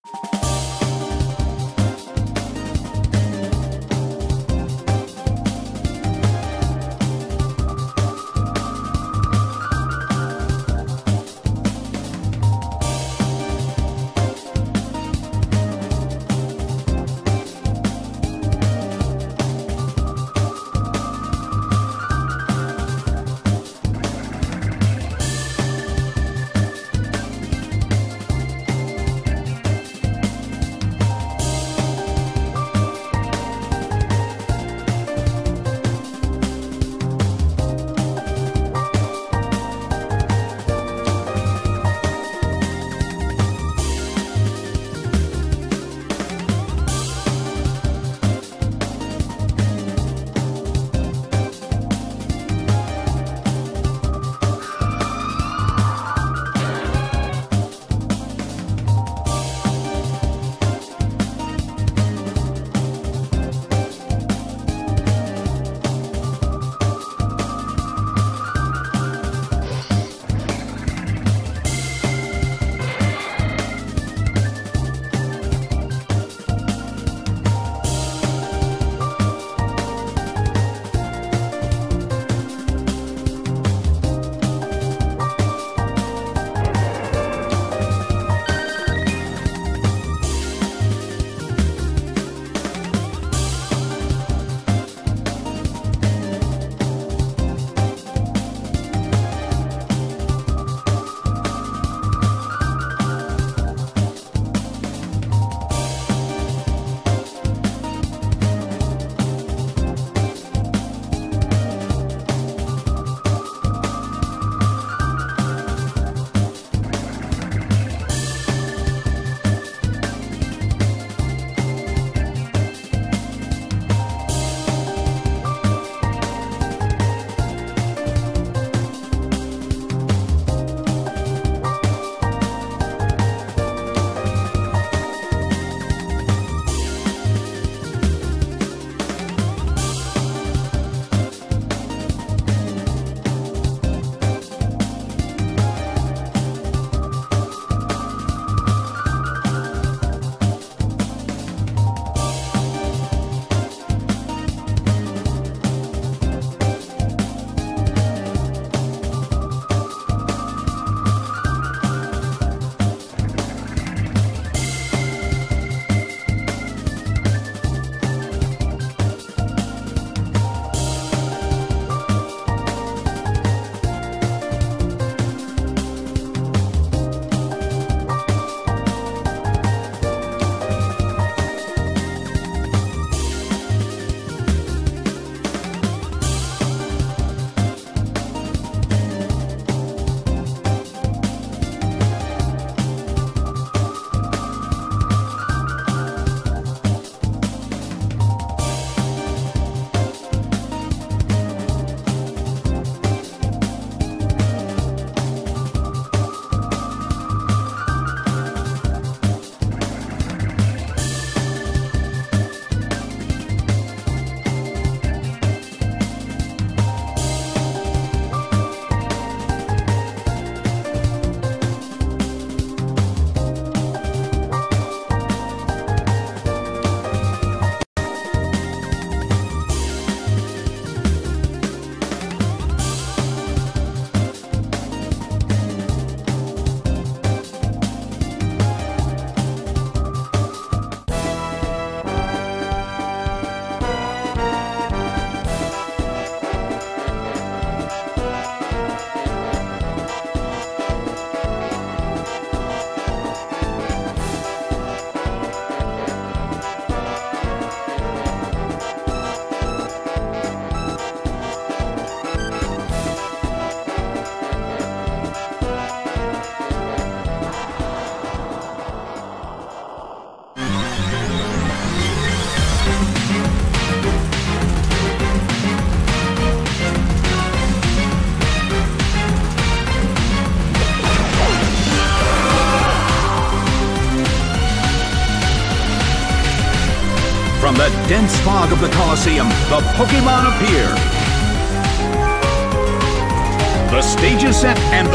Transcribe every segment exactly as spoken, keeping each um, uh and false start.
From the dense fog of the Colosseum, the Pokémon appear. The stage is set and the curtain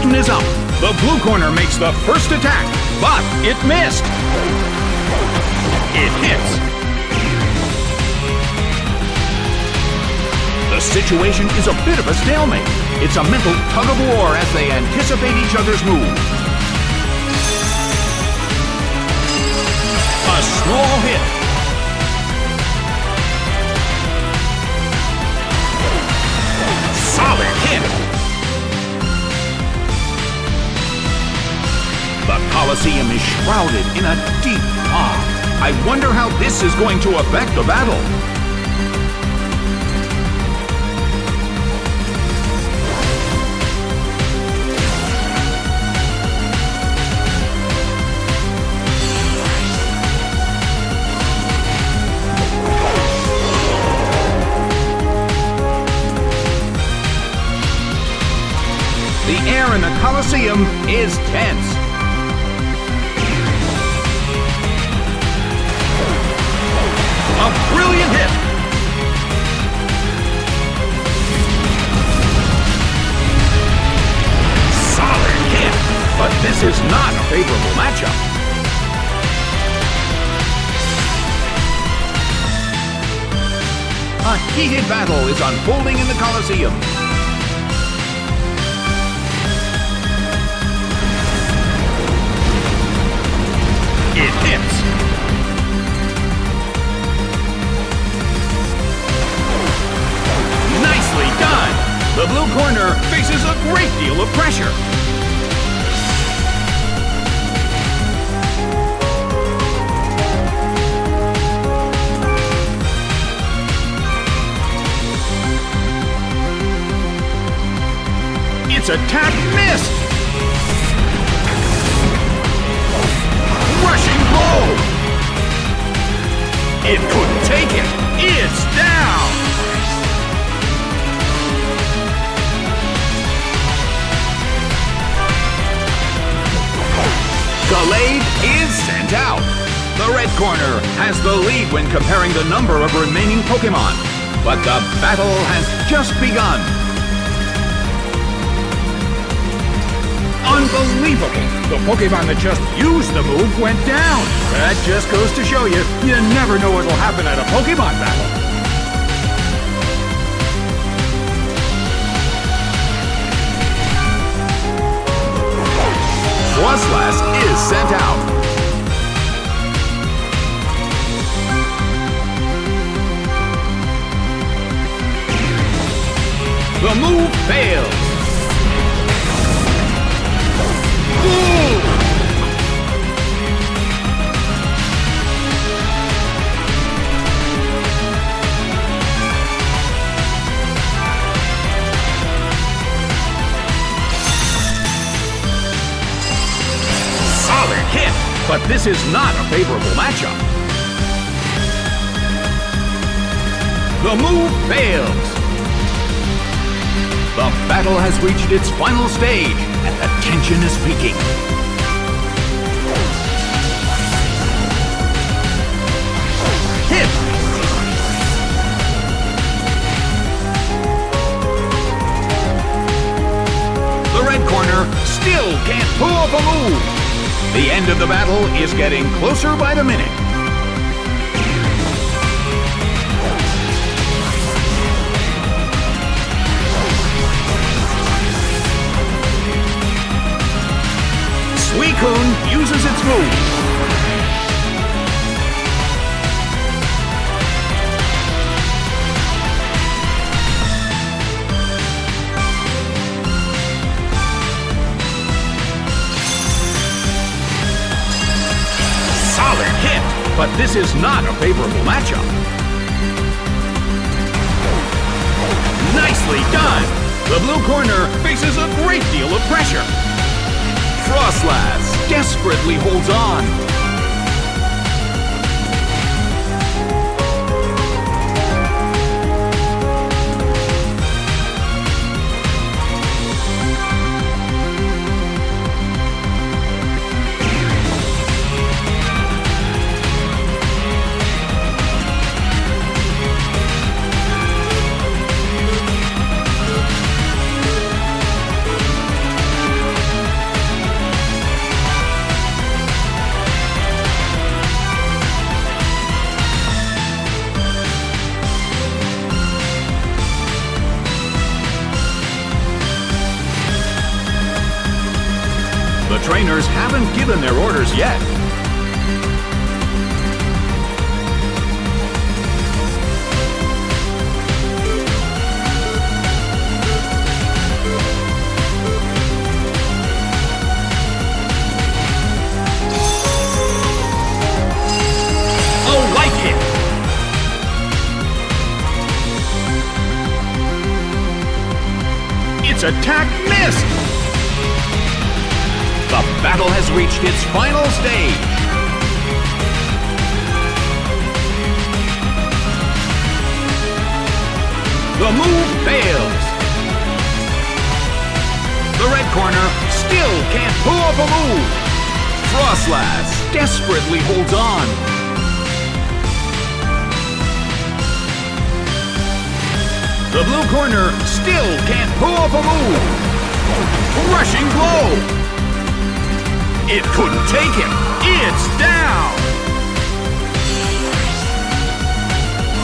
curtain is up. The blue corner makes the first attack, but it missed. It hits. The situation is a bit of a stalemate. It's a mental tug-of-war as they anticipate each other's move. A small hit. Solid hit. The Colosseum is shrouded in a deep fog. I wonder how this is going to affect the battle. The air in the Colosseum is tense. A brilliant hit! Solid hit! But this is not a favorable matchup. A heated battle is unfolding in the Colosseum. It hits. Nicely done. The blue corner faces a great deal of pressure. Its attack missed. Rushing blow! It couldn't take it! It's down! Gallade is sent out! The red corner has the lead when comparing the number of remaining Pokémon. But the battle has just begun. Unbelievable! The Pokemon that just used the move went down! That just goes to show you, you never know what'll happen at a Pokemon battle. Froslass is sent out. The move fails. Solid hit, but this is not a favorable matchup. The move fails. The battle has reached its final stage, and the tension is peaking. Hit! The red corner still can't pull off a move. The end of the battle is getting closer by the minute. Suicune uses its move. Solid hit, but this is not a favorable matchup. Nicely done! The blue corner faces a great deal of pressure. Froslass desperately holds on. The trainers haven't given their orders yet. Its attack missed! The battle has reached its final stage. The move fails. The red corner still can't pull off a move. Froslass desperately holds on. The blue corner still can't pull off a move. Crushing blow. It couldn't take him. It's down.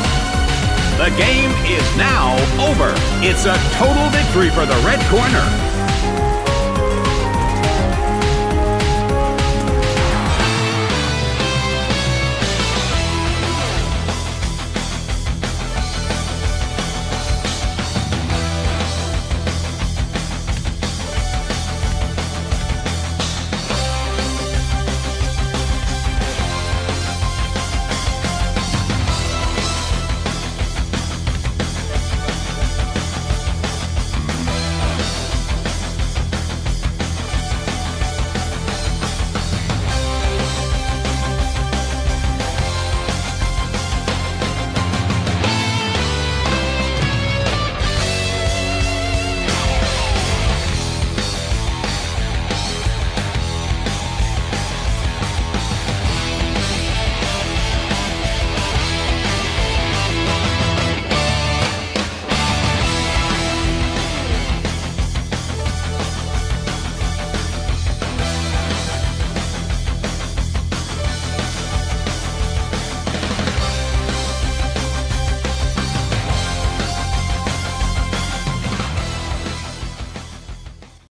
The game is now over. It's a total victory for the red corner.